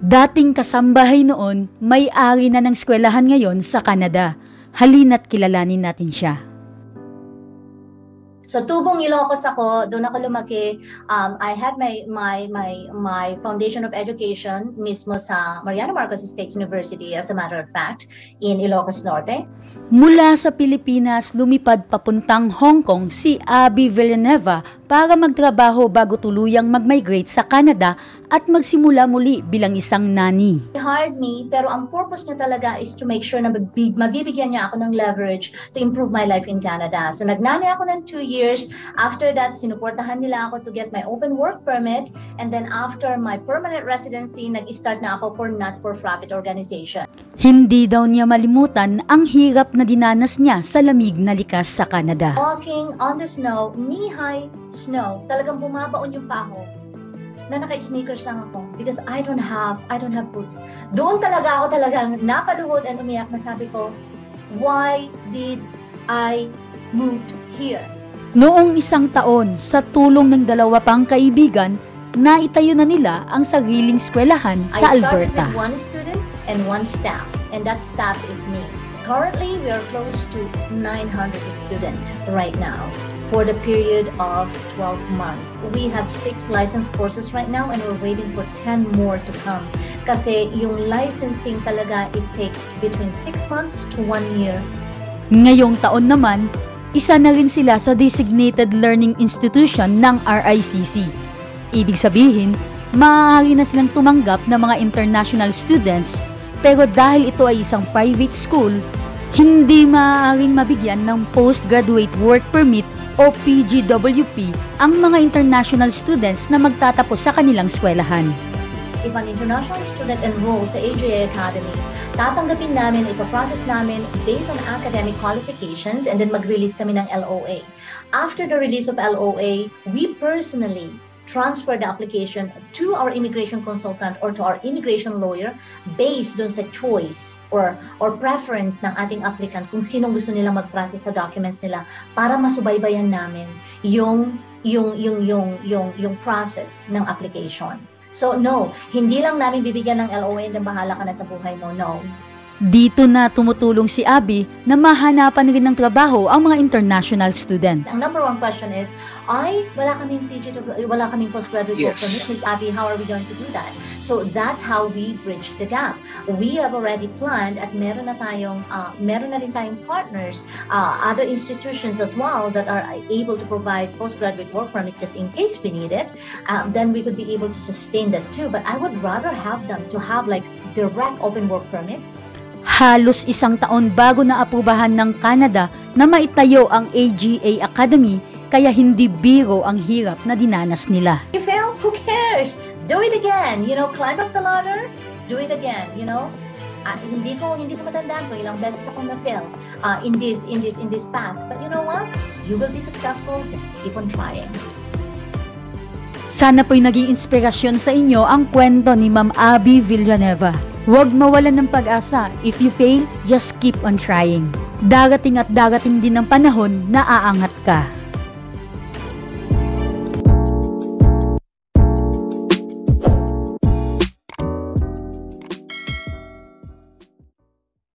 Dating kasambahay noon, may-ari na ng eskwelahan ngayon sa Canada. Halina't kilalanin natin siya. So Tubong, Ilocos ako, doon ako lumaki. I had my foundation of education mismo sa Mariano Marcos State University, as a matter of fact, in Ilocos Norte. Mula sa Pilipinas, lumipad papuntang Hong Kong si Abby Villanueva para magtrabaho bago tuluyang mag-migrate sa Canada at magsimula muli bilang isang nani. He hired me, pero ang purpose niya talaga is to make sure na mabibigyan niya ako ng leverage to improve my life in Canada. So nagnani ako ng 2 years. After that, sinuportahan nila ako to get my open work permit. And then after my permanent residency, nag-start na ako for not-for-profit organization. Hindi daw niya malimutan ang hirap na dinanas niya sa lamig na likas sa Canada. Walking on the snow, knee-high snow, talagang bumabaon yung paho na naka-sneakers lang ako because I don't have boots. Doon talaga ako talagang napaluhod and umiyak na sabi ko, why did I moved here? Noong isang taon, sa tulong ng dalawa pang kaibigan, naitayo na nila ang sariling eskwelahan sa Alberta. I started with 1 student and 1 staff, and that staff is me. Currently, we are close to 900 students right now for the period of 12 months. We have 6 license courses right now and we're waiting for 10 more to come. Kasi yung licensing talaga, it takes between 6 months to 1 year. Ngayong taon naman, isa na rin sila sa Designated Learning Institution ng RICC. Ibig sabihin, maaari na silang tumanggap ng mga international students, pero dahil ito ay isang private school, hindi maaaring mabigyan ng Postgraduate Work Permit o PGWP ang mga international students na magtatapos sa kanilang eskwelahan. If an international student enrolls sa AJA Academy, tatanggapin namin, ipaprocess namin based on academic qualifications and then mag-release kami ng LOA. After the release of LOA, we personally transfer the application to our immigration consultant or to our immigration lawyer based dun sa choice or preference ng ating applicant kung sinong gusto nilang mag-process sa documents nila para masubaybayan namin yung process ng application. So no, hindi lang namin bibigyan ng LOA and bahala ka na sa buhay mo, no. Dito na tumutulong si Abby na mahanapan rin ng trabaho ang mga international student. Ang number 1 question is, wala kaming postgraduate work permit. Miss Abby, how are we going to do that? So that's how we bridge the gap. We have already planned at meron na rin tayong partners, other institutions as well that are able to provide postgraduate work permit just in case we need it. Then we could be able to sustain that too. But I would rather have them to have like direct open work permit. Halos isang taon bago naaprubahan ng Canada na maitayo ang AGA Academy, kaya hindi biro ang hirap na dinanas nila. You fail? Who cares? Do it again. You know, climb up the ladder, do it again, you know? Hindi ko matandaan kung ilang beses akong na-fail in this path. But you know what? You will be successful. Just keep on trying. Sana po'y naging inspirasyon sa inyo ang kwento ni Ma'am Abby Villanueva. Huwag mawalan ng pag-asa. If you fail, just keep on trying. Darating at darating din ang panahon na aangat ka.